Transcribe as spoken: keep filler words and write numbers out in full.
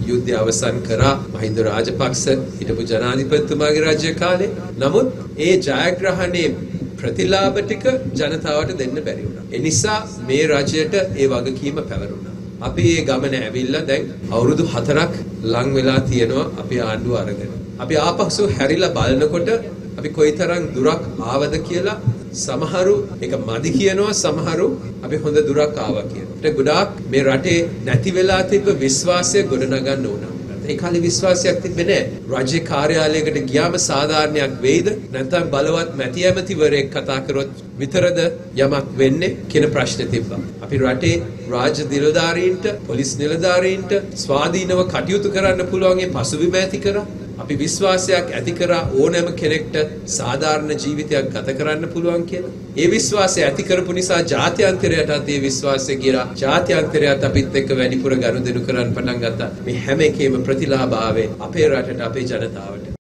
යුද්ධය අවසන් කරා මහින්ද රාජපක්ෂ හිටපු ජනාධිපතිතුමාගේ රාජ්‍ය කාලේ. නමුත් ඒ ජයග්‍රහණයේ ප්‍රතිලාභ ටික ජනතාවට දෙන්න බැරි වුණා. ඒ නිසා මේ රජයට ඒ වගකීම පැවරුණා. අපි මේ ගමන ඇවිල්ලා දැන් අවුරුදු හතරක් ලං වෙලා තියෙනවා අපි ආණ්ඩුව අරගෙන. අපි ආපසු හැරිලා බලනකොට අපි කොයිතරම් දුරක් ආවද කියලා සමහරු ඒක මදි කියනවා, සමහරු අපි හොඳ දුරක් ආවා කියනවා. ඒක ගොඩාක් මේ රටේ නැති වෙලා තිබ්බ විශ්වාසය ගොඩනගන්න ඕන. ඒ කාලේ විශ්වාසයක් තිබෙන්නේ නැහැ. රාජ්‍ය කාර්යාලයකට ගියාම සාධාරණයක් වෙයිද? නැත්නම් බලවත් මැති ඇමතිවරයෙක් කතා කරොත් විතරද යමක් වෙන්නේ කියන ප්‍රශ්නේ තිබ්බා. අපි රටේ රාජ්‍ය නිලධාරීන්ට, පොලිස් නිලධාරීන්ට ස්වාධීනව කටයුතු කරන්න පුළුවන් ඒ පසුබිම ඇති කරා. අපි විශ්වාසයක් ඇති කරා ඕනෑම කෙනෙක්ට සාධාරණ ජීවිතයක් ගත කරන්න පුළුවන් කියලා. ඒ විශ්වාසය ඇති කරපු නිසා ජාත්‍යන්තරයටත් ඒ විශ්වාසය ගිරා. ජාත්‍යන්තරයත් අපිත් එක්ක වැඩිපුර ගනුදෙනු කරන්න පටන් ගත්තා. මේ හැම එකේම ප්‍රතිලාභ ආවේ අපේ රටට, අපේ ජනතාවට.